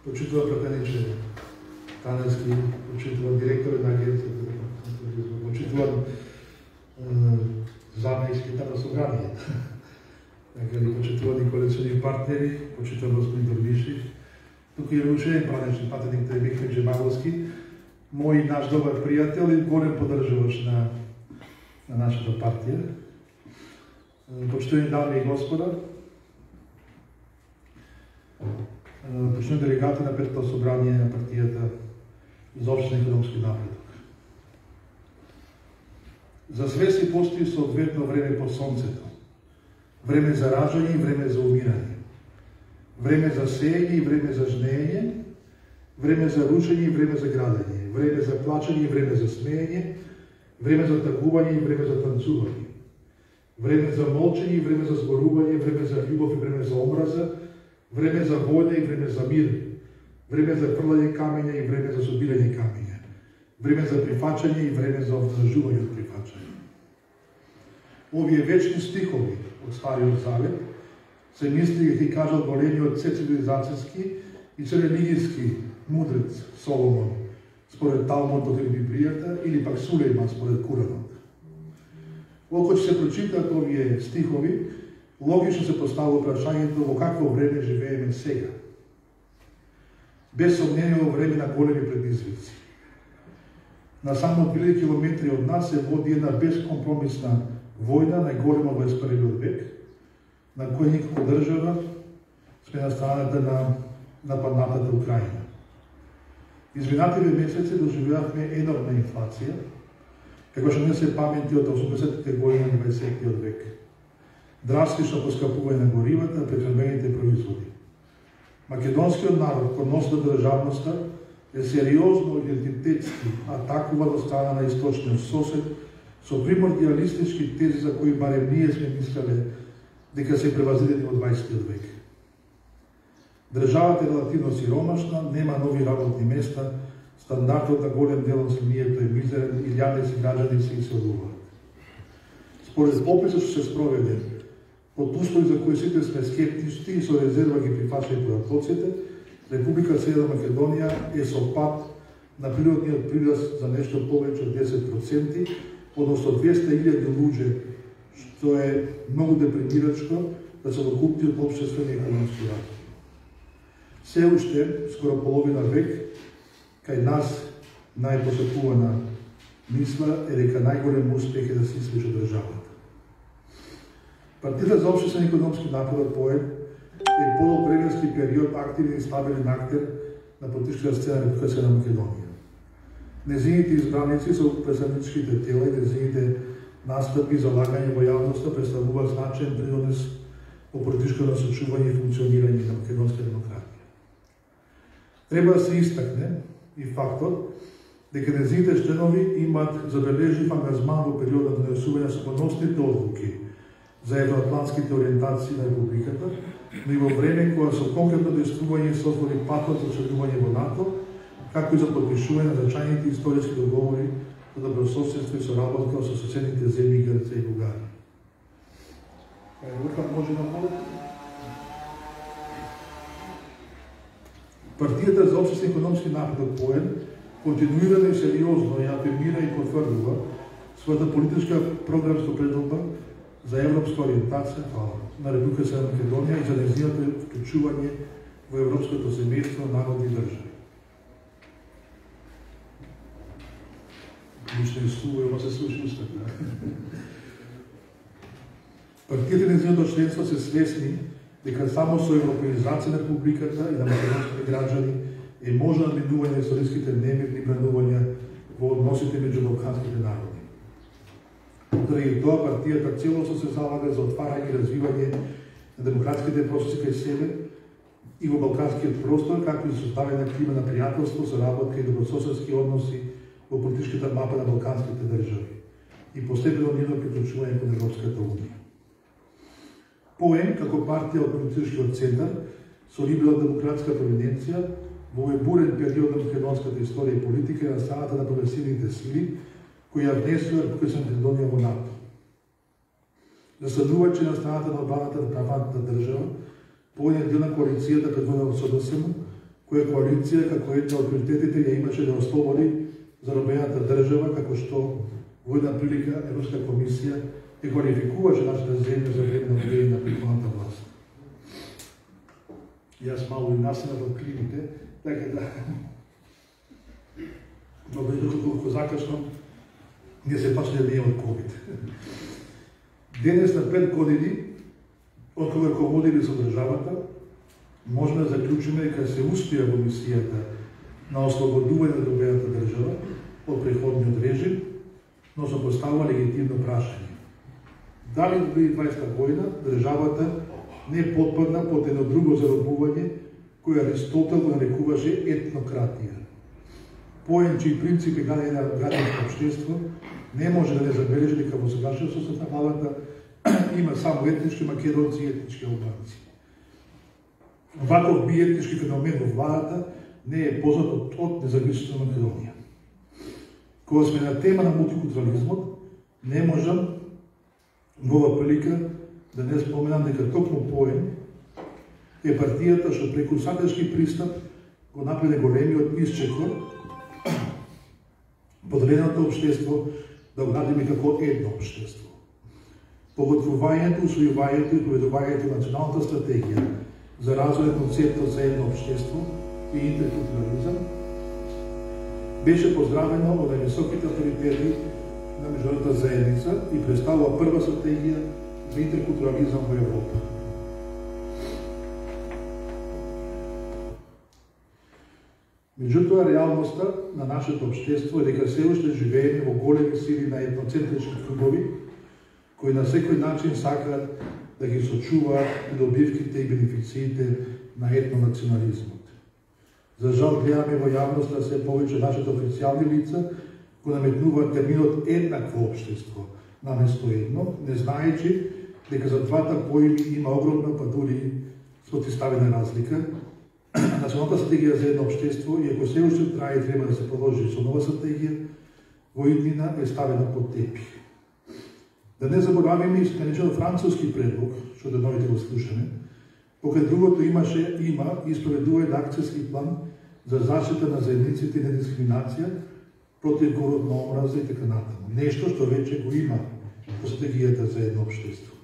почитувам препениче Таневски, почитувам директори на агенцията за туризма, почитувам заместник секретар на събранието. Почитувани коалиционни партнери, почитувам господин Дървишев. Тук е Рушен Пранечен патеник Михаил Джемаловски, мой наш добър приятел и голем поддържаващ на нашата партия. Почитувани дами и господа, почитувани делегати на Петото събрание на партията за обществен икономски напредък. За све си постои съответно време по слънцето. Време за раждане и време за умиране. Време за сеяние и време за жнеење, време за рушење и време за градење, време за плачење и време за смеење, време за тъгување и време за танцување, време за молчење и време за зборување, време за љубов и време за омраза, време за војна и време за мир, време за фрлање камења и време за собирање камења, време за прифачање и време за обнажување од прифачање. Овие вечни стихови од Стариот Завет се мисли ги кажал големиот се цивилизацијски и се религијски мудрец Соломон, според Талмудот или Библијата, или пак Сулейман според Куранот. Колку се прочитаат овие стихови, логично се поставува прашањето во какво време живееме сега. Без сомнение во време на големи предизвици. На само 1000 километри од нас се води една безкомпромисна војна, најголема во испариот век, на која никако држава сме на страната на нападнатата Украина. Изминативе месеци доживеавме енормна инфлација, како што не се памети од 80-те години на 20-тиот век. Драстично поскапување на горивата, прехранбените производи. Македонскиот народ, кој носи државноста, е сериозно идентитетски атакуван од страна на источниот сосед со примордиалистички тези за кои барем ние сме мислеле дека се превазидени од 20-тиот век. Државата е релативно сиромашна, нема нови работни места, стандартот на голем дел од семијето е мизерен, илјади си граѓани се иселуваат. Според пописот што се спроведе, под услови за кои сите сме скептични и со резерва ги прифачајќи податоците, Република Северна Македонија е со пад на природниот прираз за нешто повеќе од 10%, односно 200.000 луѓе, што е многу депримирачко да се докупти од општествен и економски развој. Се уште, скоро половина век, кај нас најпосетувана мисла е дека најголем успех е да се исплече државата. Партијата за општествен и економски напредок поен е подолг временски период активен и стабилен актер на политичката сцена на Република Северна Македонија. Незините избраници со представничките тела и незините настапи и залагање во јавноста представуваат значаен принос во политичкото насочување и функционирање на македонска демократија. Треба да се истакне и фактот дека незините членови имаат забележлив ангажман во периодот на донесување со поносните одлуки за евроатлантските ориентации на Републиката, но и во време кога со конкретно действување се отвори патот за членување во НАТО, както и за подпишување на значајните историски договори за добрососедство и соработка со соседните земји Грција и Бугарија. Може да може? Партијата за општествен економски напредок поен континуирано и сериозно ја афирмира и потврдува својата политичка програмска предодба за европска ориентација на Република Северна Македонија и за нејзиното вклучување во европското семејство на народни држави. Ништо не стува, ама се слуши устата. Партијата и нејзиното членство се свесни дека само со европеизација на републиката и на македонските граѓани е можно надминување на историските немирни бранувања во односите меѓу балканските народи. Заради тоа партијата целосно се залага за отварање и развивање на демократските процеси кај себе и во балканскиот простор, както и за создавање на клима на пријателство, соработка и добрососедски односи во политичката мапа на балканските држави и постепено нивно приклучување кон Европската унија. Поен, како партија од политичкиот центар, со либерал-демократска провиненција, во овој бурен период на македонската историја и политика на страната на прогресивните сили, која внесува Република Северна Македонија во НАТО. Засадувачи на страната на отбраната на правната држава, поен е дел на коалицијата предводена од СДСМ, која коалиција како една од приоритетите ја имаше да ослободи заробената држава, како што во една прилика Европска комисија ја квалификуваше нашата земја за време на влијание на претходната власт. Јас малку и наснемав од климите, така да но доколку закашнам, ние се почне да имаме COVID. Денес на 5 години, од кога рководили со државата, можеме да заклучиме дека се успеа во мисијата на ослободување на заробената држава од претходниот режим, но се поставува легитимно прашање. Дали во 2020 година државата не потпадна под едно друго заробување кој Аристотел го нарекуваше етнократија. Поен чии принципи гради на граѓанско општество не може да не забележи дека во сегашниот состав на владата има само етнички македонци и етнички албанци. Ваков биетнички феномен во владата не е познат од независната Македонија. Кога сме на тема на мултикултурализмот, не можам во ова прилика да не споменам дека токму Поен е партијата што преку сатирски пристап го направи големиот исчекор поделеното општество да го градиме како едно општество. Поготвувањето, усвојувањето и проведувањето на националната стратегија за развој на концептот за едно општество и интеркултурализам беше поздравено од високите авторитети на меѓународната заедница и представува прва стратегија за интеркултурализам во Европа. Меѓутоа, реалноста на нашето општество е дека се уште живееме во големи сили на етноцентрични кругови, кои на секој начин сакаат да ги сочуваат добивките и бенефициите на етнонационализмот. За жал гледаме во јавноста се повеќе нашите официјални лица го наметнуваат терминот еднакво општество, наместо едно, не знаејќи дека за двата поими има огромна, па дури спротивставена разлика. Националната стратегија за едно општество, и ако се уште трае и треба да се продолжи со нова стратегија, во иднина е ставена под тепих. Да не забораваме и наречено француски предлог, што да новите го слушаме, покрај другото има и спроведува акцијски план за заштита на заедниците и недискриминација против говорот на омраза и така натаму. Нешто што веќе го има во стратегијата за едно општество.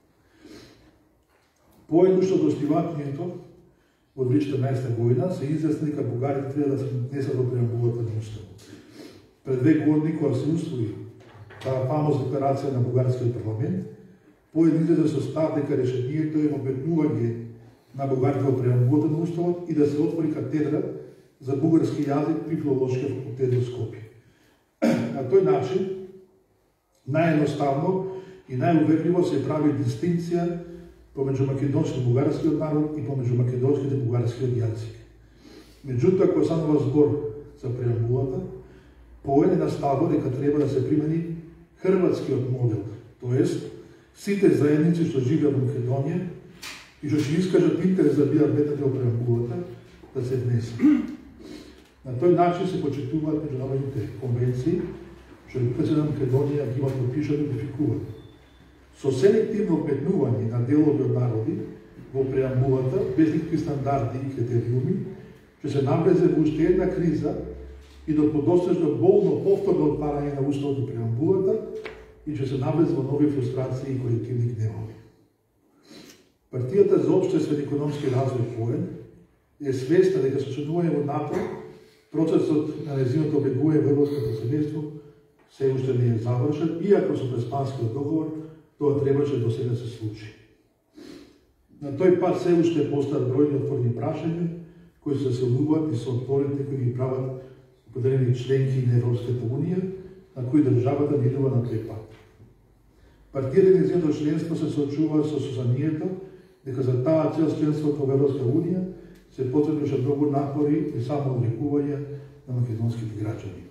Поедношто од основањето во 2014 година се изјасни дека бугарите треба да се внесат во преамбулата на уставот. Пред 2 години, кога се усвои таа фамозна декларација на бугарскиот парламент, Поен излезе со став дека решението е вметнување на бугарите во преамбулата на уставот и да се отвори катедра за бугарски јазик при Филолошкиот факултет во Скопје. На тој начин, наједноставно и најуверливо се прави дистинција помеѓу македонски и бугарскиот народ и помеѓу македонскиот и бугарскиот јазик. Меѓутоа, кога станува збор за преамбулата, Поен е наставува дека треба да се примени хрватскиот модел, тоест сите заедници што живеат во Македонија и што ќе искажат интерес да бидат ветати во преамбулата, да се внесат. На тој начин се почитуваат меѓународните конвенции, што Република на Македонија ги има подпишани и ратификувани. Со селективно вметнување на делови од народи во преамбулата, без никакви стандарди и критериуми, ќе се навлезе во уште една криза и до подостижно болно повторно отварање на уставот и преамбулата и ќе се навлезе во нови фрустрации и колективни гневови. Партијата за општествен и економски развој Поен е свесна дека со членување во НАТО процесот на нејзиното обегување во Европското семејство се уште не е завршен, иако со Преспанскиот договор тоа требаше до сега се случи. На тој пат се уште постојат бројни отворени прашања кои се заселуваат и со отворите кои ги прават определени членки на Европската унија, на кои државата минува на тој пат. Партијата и нејзиното членство се соочува со сознанието дека за таа цел членството во Европска унија се потребни уште многу напори и само одрекување на македонските граѓани.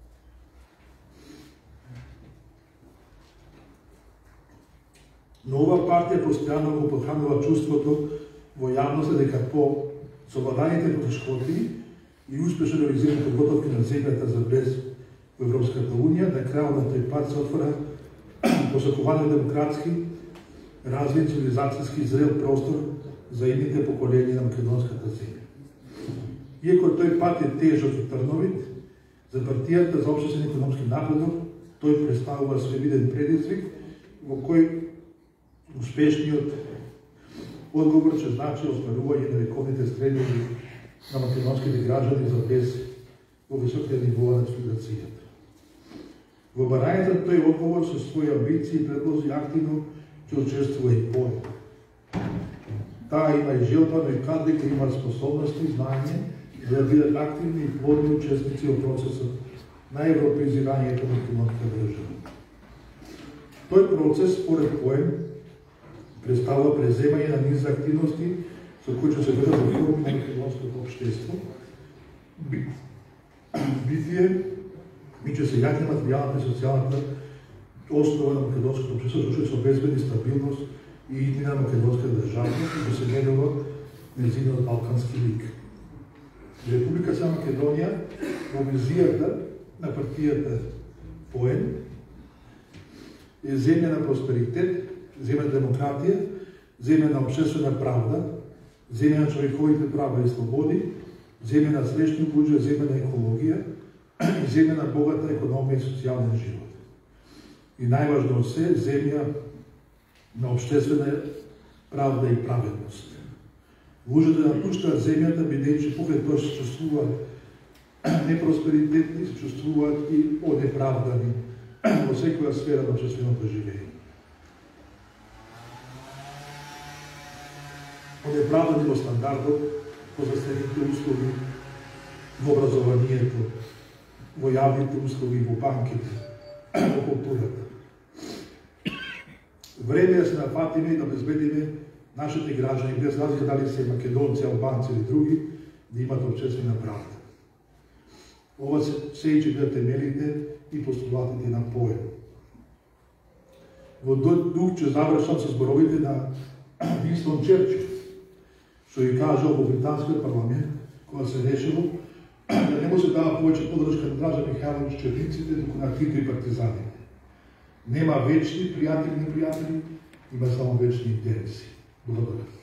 Но ова партија постојано го подхранува чувството во јавноста дека по совладаните потешкоти и успешно реализираните подготовки на земјата за влез во Европската унија, на крајот на тој пат се отвора посакување демократски, развој цивилизацијски зрел простор за идните поколени на македонската земја. Иако тој пат е тежок и трновит, за партијата за општествен економски напредок, тој представува свевиден предизвик, во кој успешниот одговор ќе значи остварување на вековните стремежи на македонските граѓани за без во високите нивоа на цивилизацијата. Во барањето тој одговор со своји амбиции и предлози активно ќе учествува и поет. Таа има и желба, но и кадри кои имаат способности и знаење за да бидат активни и плодни учесници во процесот на европеизирањето на македонската држава. Тој процес, според поем, представува преземање на низ активности со кои ќе се ведат во форми на македонското општество, битие и ќе се јакне материјалната и социјалната основа на македонското општество, што ќе се обезбеди стабилност и иднина на македонската државност и ќе се негува нејзиниот балкански лик. Република Македонија во визијата на партијата поем е земја на просперитет, земја на демократија, земја на општествена правда, земја на човековите права и слободи, земја на среќни буџе, земја на екологија и земја на богата економија и социјален живот. И најважно се, земја на општествена правда и праведност. Луѓето да напуштаат земјата, бидејќи покрај тоа се чувствуваат непросперитетни, се чувствуваат и онеправдани во секоја сфера на општественото живење. Онеправдани во стандардот, во здравствените услови, во образованието, во јавните услови, во банките, во културата. Време е да се нафатиме и да обезбедиме нашите граѓани, без разлика дали се македонци, албанци или други, да имат општествена правда. Ова се и ќе бидат темелите и постулатите на поем. Во дух ќе завршам со зборовите на Винстон Черчил, што ги кажал во британскиот парламент, кога се решило да не може да дава повеќе подршка на Дража Михајлович черниците, туку на Тито и партизаните. Нема вечни пријатели и непријатели, има само вечни интереси. Благодарам.